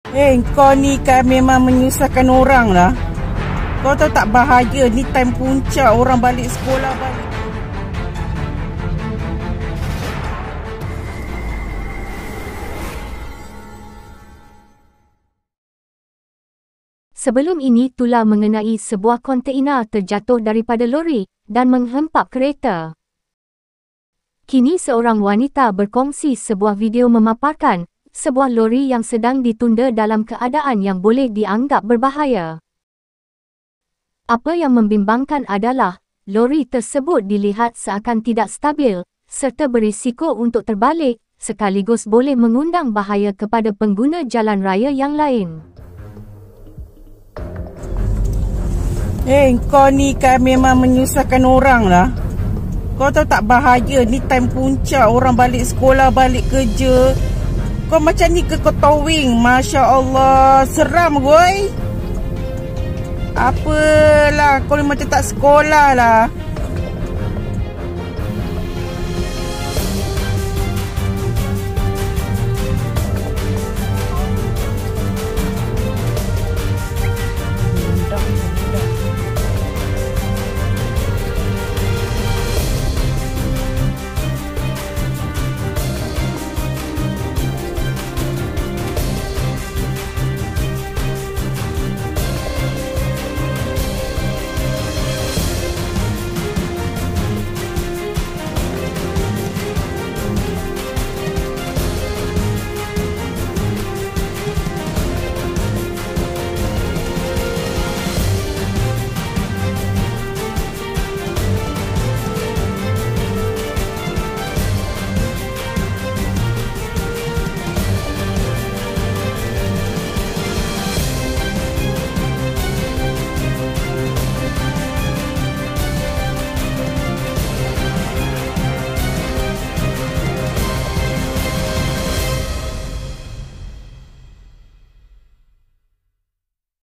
Kau ni kan memang menyusahkan orang lah. Kau tahu tak bahaya ni time puncak orang balik sekolah balik. Sebelum ini tular mengenai sebuah kontainer terjatuh daripada lori dan menghempap kereta. Kini seorang wanita berkongsi sebuah video memaparkan sebuah lori yang sedang ditunda dalam keadaan yang boleh dianggap berbahaya. Apa yang membimbangkan adalah lori tersebut dilihat seakan tidak stabil serta berisiko untuk terbalik sekaligus boleh mengundang bahaya kepada pengguna jalan raya yang lain. Kau ni kan memang menyusahkan orang lah. Kau tahu tak bahaya ni time puncak orang balik sekolah, balik kerja. Kau macam ni ke kau towing? Masya Allah, seram gue. Apalah, kau ni macam tak sekolah lah.